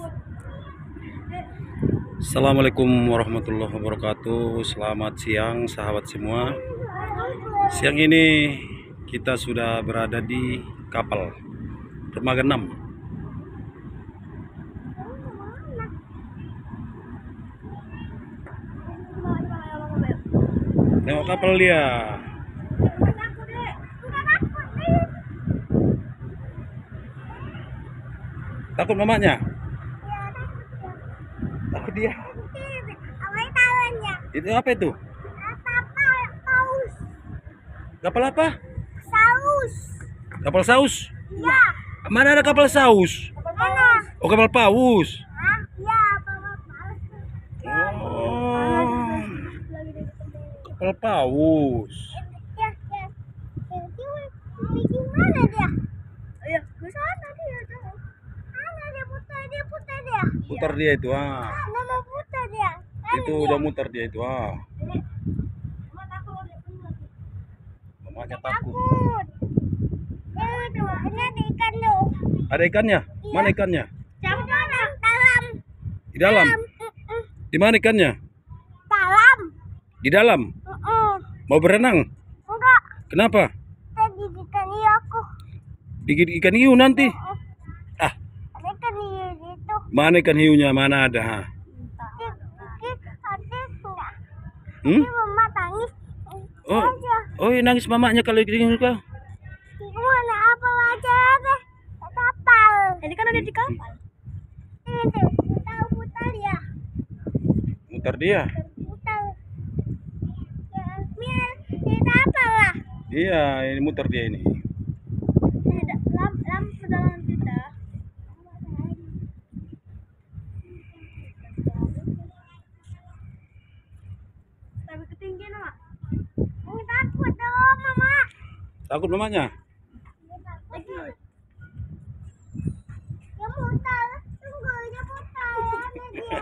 Assalamualaikum warahmatullahi wabarakatuh. Selamat siang sahabat semua. Siang ini kita sudah berada di kapal dermaga 6. Tengok kapal dia. Takut mamanya? Takut dia. Itu apa itu? Kapal apa? Saus. Kapal saus? Ya. Mana ada kapal saus? Mana? Oh, kapal paus. Hah? Ya, kapal paus. Oh, kapal paus. Ya, ya. Di mana dia? Ayo, ke sana dia. Mana dia putar dia. Putar dia itu Nama putar dia. Itu udah muter dia itu Mamanya takut. Jangan tuh, ini ada ikan tuh. Ada ikannya? Mana ikannya? Dalam. Di dalam. Di mana ikannya? Dalam. Di dalam. Mau berenang? Enggak. Kenapa? Tadi ikan iya aku. Digigit ikan hiu nanti. Ah, Ada ikan iya gitu. mana ikan hiunya? Mana ada? Ada enggak? Hmm? Ini mama tangis. Oh, oh, nangis mamanya kalau digigit kau. Mana apa aja deh? Kapal. Ini kan ada di kapal. Ini tuh, tahu putar ya. Muter dia. Putar. Ya, Mir, ini kapal lah. Iya, ini muter dia ini. Tidak, lampu dalam kita. Tapi ketinggian, Mak. Ini takut dong, Mama. Takut mamanya? Lagi. Dia putar. Tunggu, dia putar. Ada dia.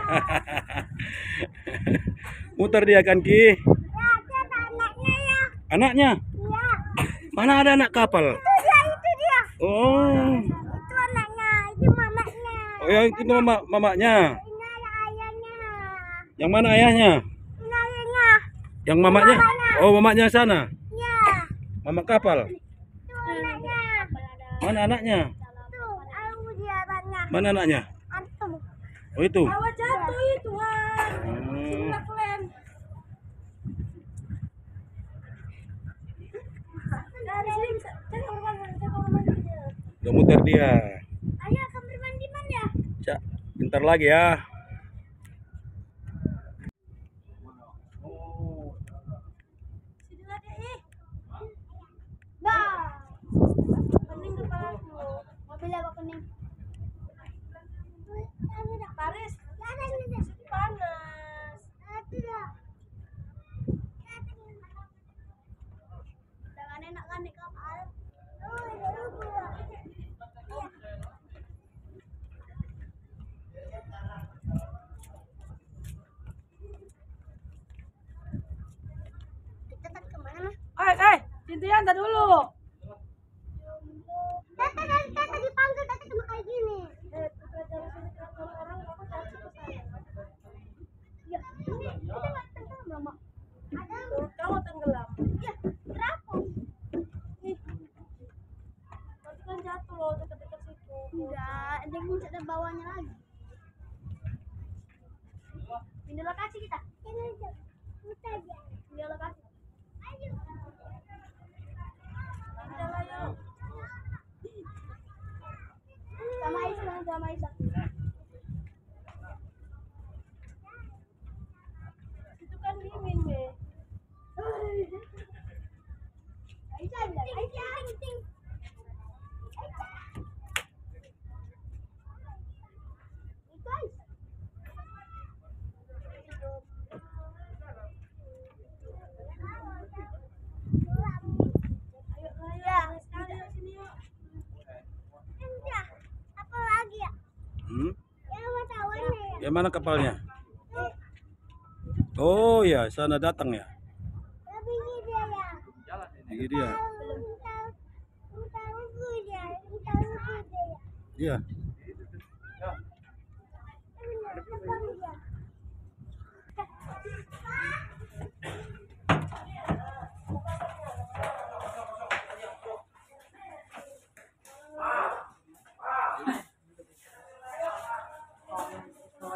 Muter dia kan, Ki? Ya, ada anaknya ya. Anaknya? Iya. Mana ada anak kapal? Itu dia. Oh, Itu anaknya, itu mamanya. oh yang itu mamanya. Ini ada ayahnya. Yang mana ayahnya? Ini ayahnya. Yang mamanya? Mamanya. Oh, mamanya sana. Ya. Mama kapal. Itu anaknya. Mana anaknya? Tuh, aku dia anaknya. Mana anaknya? Antum. Oh, itu. Awak jatuh itu, Wan. Hmm. Keren. Udah muter dia. Ayah, kamar mandi mana? Cak, bentar lagi ya. Sini lagi, Nah. Pening kepalaku. Mobil apa pening? Paris. Panas. Jangan enak kan di kapal. Kita tak kemana? Cynthia antar dulu. Tata dipanggil, tata cuma kayak gini. Ya, ini kita nggak tenggelam, Mama. Ada. Kamu tenggelam. Ya, terapung. Nanti kan jatuh loh dekat-dekat situ. Enggak, ada puncak dan bawahnya lagi. Pindah lokasi kita. Ini aja. Putar aja. Pindah lokasi. Ayo. Jalan yuk. Sama Isa. Itu kan dingin deh. Aisyah. Itu Aisyah. Ayo lah ya. Sekali yuk sini yuk. Udah. Apa lagi ya? Yang warna-warni ya? Ya mana kapalnya? Oh ya, sana datang ya. Lebih dia ya. Ini dia. Entar dia. Iya.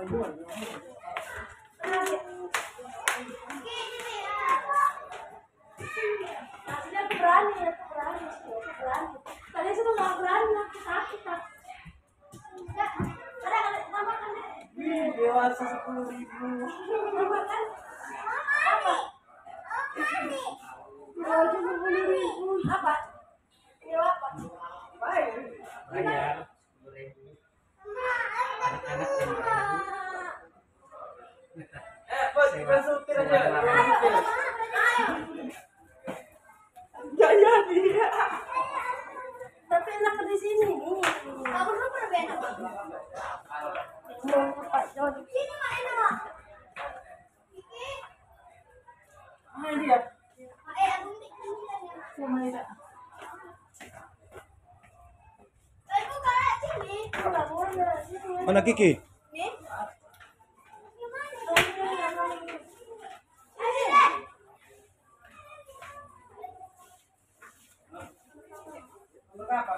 Aku berani, aku berani. Kalian sudah nggak berani, aku takut. Ada nama kan? Dewasa 10.000. Nama kan? Apa? 10.000. Apa? Ini apa? Bayar 10.000. Anak-anak bos, kita supir aja. Ya dia. Tapi enak di sini. Kamu tuh pernah enak. Pak John. Sini mah enak. Iki. Ini dia. Aku ini ya. Aku kayak sini. Enggak boleh. Sini. Mana Kiki? Nih. Untuk apa?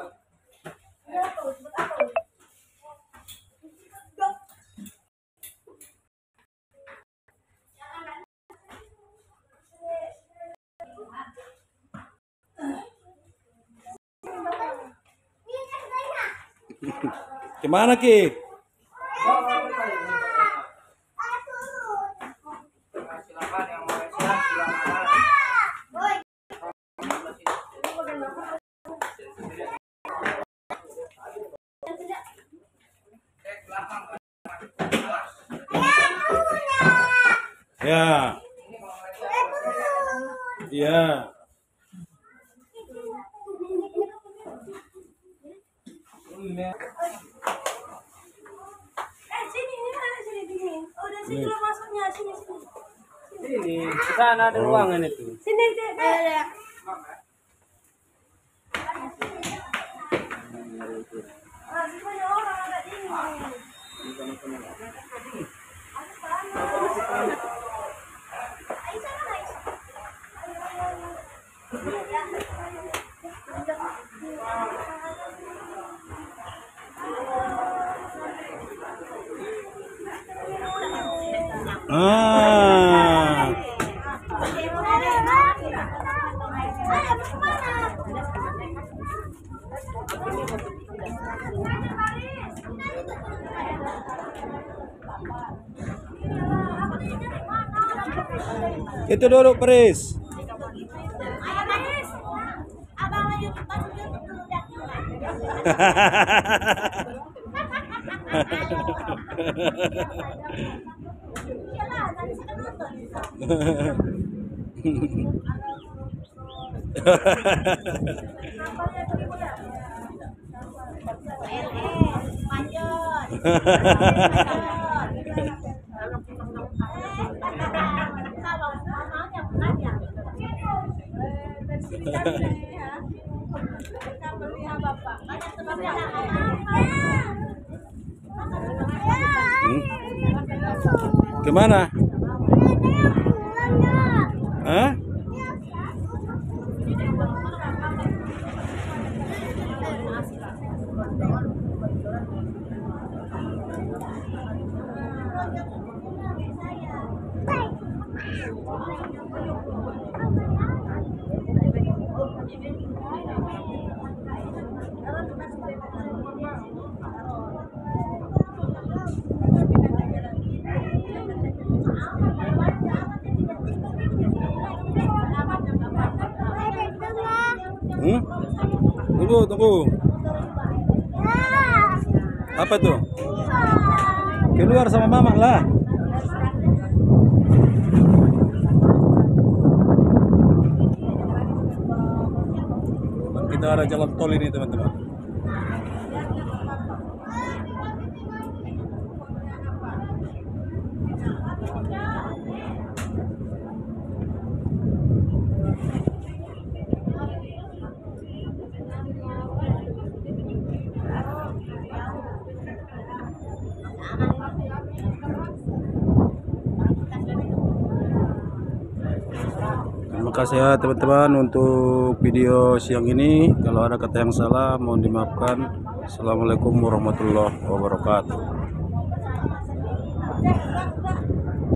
Gimana Ki? Silakan yang mau siap, silakan. Ya. Iya. Sini ini ada sini dingin. Udah sini lo masuknya sini. Ini di sana ada ruangan itu. Sini deh. Masih banyak orang ada dingin. Ah. Itu dulu Pris. Gimana? Hah? Tunggu. Apa tuh? Keluar sama mama lah. Kita ada jalan tol ini teman-teman. Terima kasih ya teman-teman untuk video siang ini. Kalau ada kata yang salah mohon dimaafkan. Assalamualaikum warahmatullahi wabarakatuh. enggak.